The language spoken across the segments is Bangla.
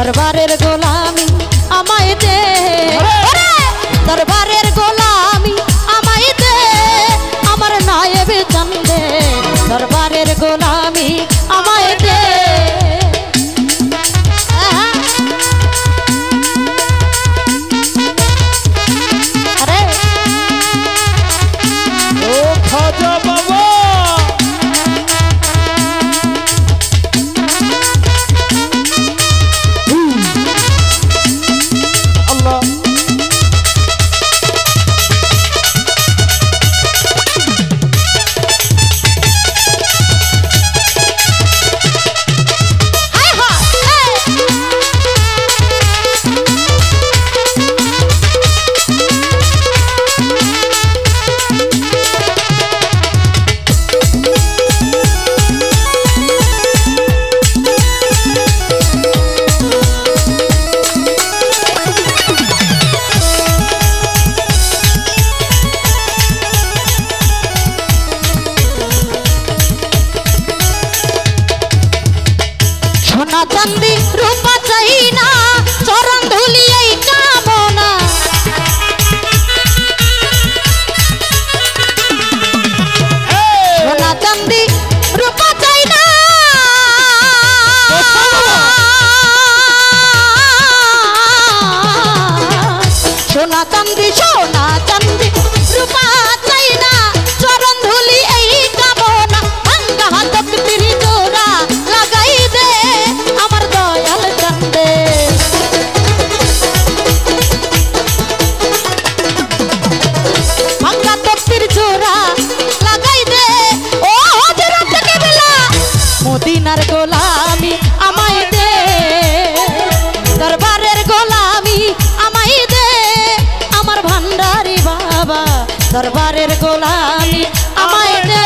दरबारेर गोलामी आमाय दे दरबारेर गोलामी आमाय दे आमार नायब चंदे दरबारेर गोलामी आमाय दे अरे ओ खाजा बाबा चांदी रूपा चाइना चरण धुलियै कामना सोना चांदी रूपा चाइना सोना चांदी रूपा चाइना चरण धुलियै कामना अंगा हाथक तिरी जोरा लगाई दे अमर दयाल चंदे अंगा तक्तिर जोरा लगाई दे ओ हजरत के बेला मदीनार गोलामी आमाय दे दरबारेर गोलामी आमाय दे अमर भंडारी बाबा दरबारेर गोलामी आमाय दे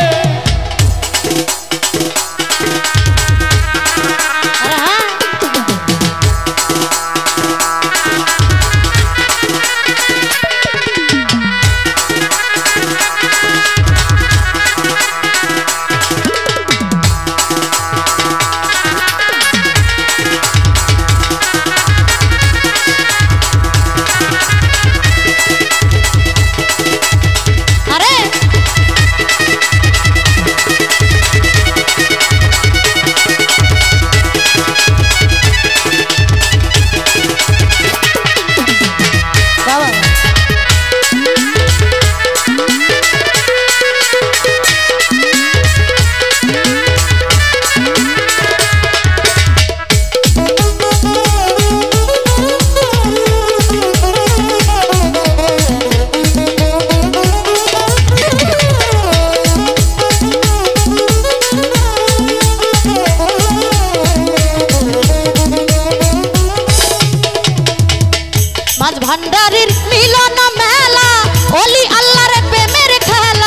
भंडारीर मिलन मेला ओली अल्लाह रे प्रेमेर खेला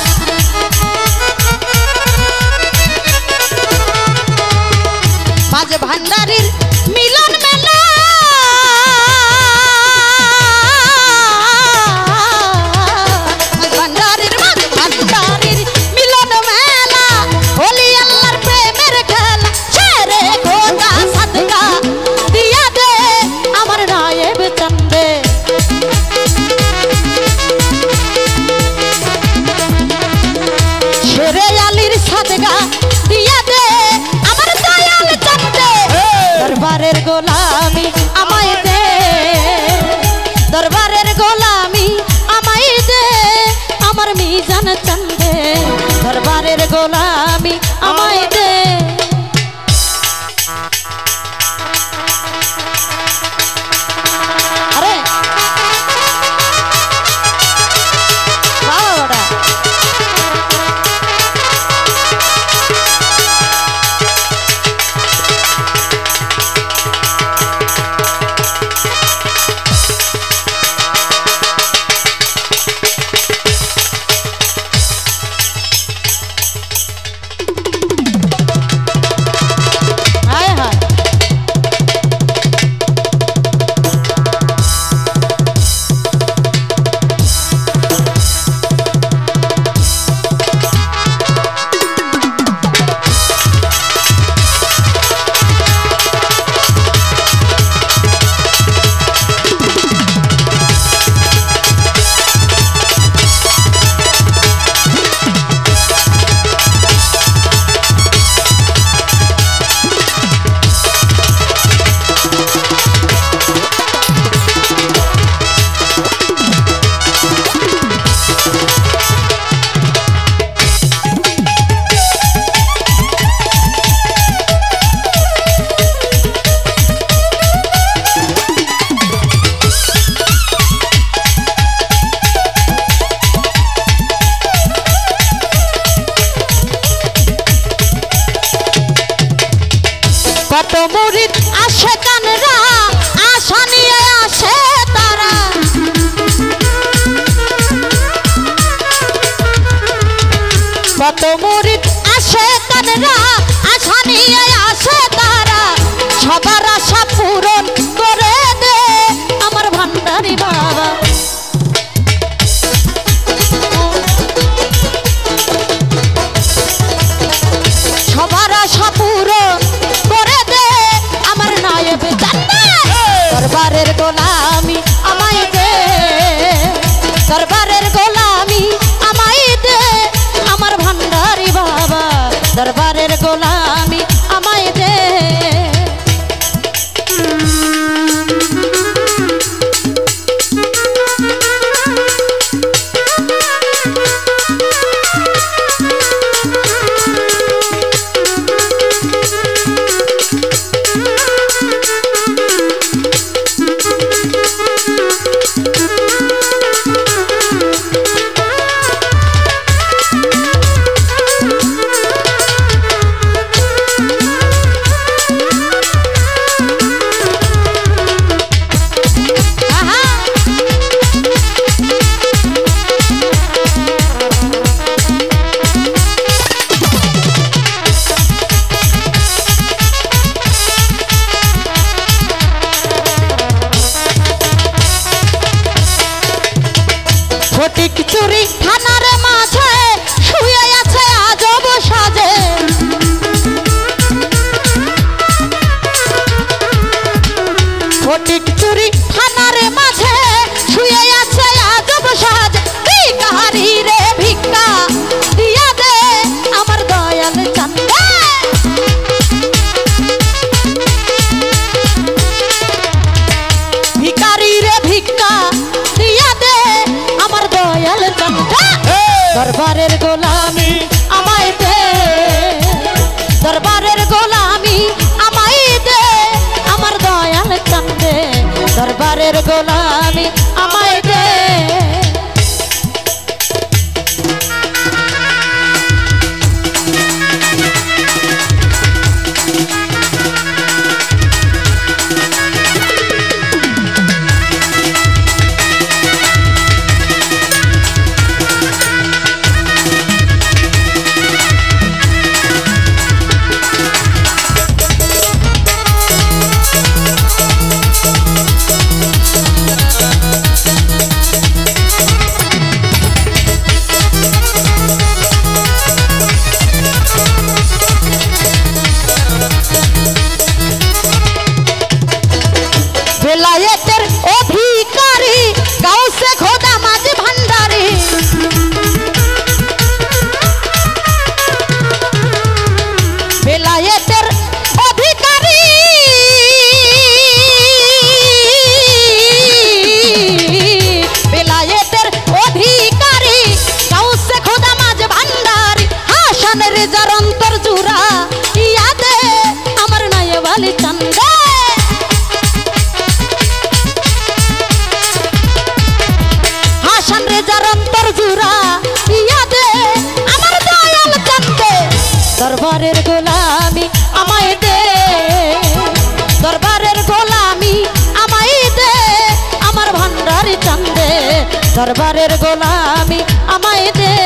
माज भंडारीर मिलन मेला भंडारीर मिलन मेला ओली अल्लाह रे प्रेमेर खेला शेरे खोदा सदका दिया दे अमर नायब चंदे शेरे आलिर सदका दिया दे अमर दयाल चंदे दरबारेर गोलामी आमाय दे दरबारेर गोलामी आमाय दे अमर मीजान चंदे दरबारेर गोलामी आमाय दे ভান্ডারি বাবা সবার আশা পূরণ করে দে আমার নায়েব জান্নাত দরবারের গোলামি আমায় দে দরবারের গোলামি আমায় দে আমার ভান্ডারি বাবা দরবারের গোলামি আমায় দে ফটিক চুরি থানার মাঝে শুয়ে আছে আজব সাজে ফটিক চুরি থানার মাঝে শুয়ে আছে আজব সাজে ভিখারি রে ভিক্ষা দিয়া দে আমার দয়াল চান্দে ভিখারি রে ভিক্ষা দিয়া দে আমার দয়াল চান্দে দরবারের গোলামি আমায় দে দরবারের গোলামি আমায় দে আমার দয়াল চান্দে দরবারের গোলামি আমায় দে বেলায়েতের অধিকারী গাউসে খোদা মাঝি ভান্ডারি বেলায়েতের অধিকারী বেলায়েতের অধিকারী গাউসে খোদা মাঝি ভান্ডারি হাসানের যার অন্তর জুড়া ইয়া দে আমার নায়েব আলী চান্দে দরবারের গোলামি আমায় দে দরবারের গোলামি আমায় দে আমার ভান্ডারি চান্দে দরবারের গোলামি আমায় দে